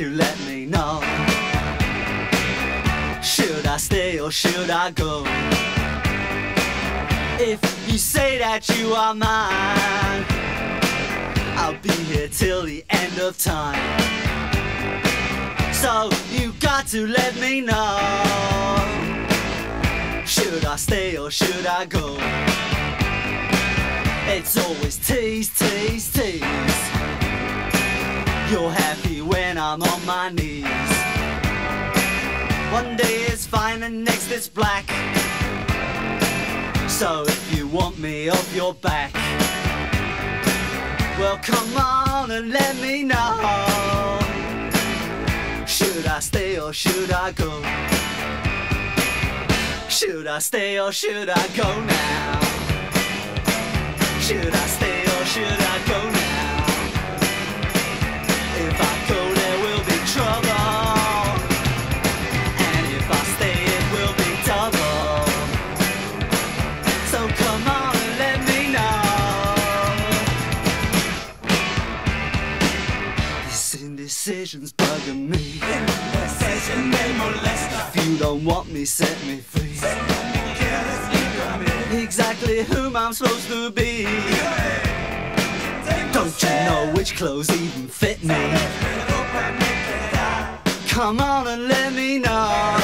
to let me know. Should I stay or should I go? If you say that you are mine, I'll be here till the end of time. So you got to let me know. Should I stay or should I go? It's always tease, tease, tease. You're happy when I'm on my knees. One day it's fine and next it's black. So if you want me off your back, well come on and let me know. Should I stay or should I go? Should I stay or should I go now? Should I stay or should I go now? If I go there will be trouble, and if I stay it will be double. So come on and let me know. This indecision's bugging me. If you don't want me, set me free. Exactly whom I'm supposed to be. Don't you know which clothes even fit me? Come on and let me know.